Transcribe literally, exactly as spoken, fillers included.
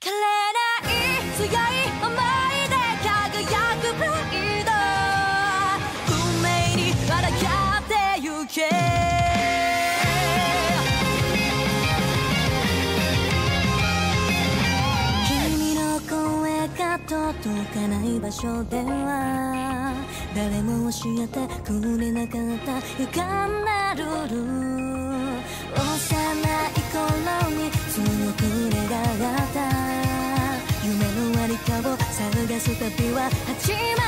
枯れない強い思いで輝くプライド運命に抗ってゆけ君の声が届かない場所では誰も教えてくれなかった歪んだルール幼い頃に強く願った夢のありかを探す旅は始まる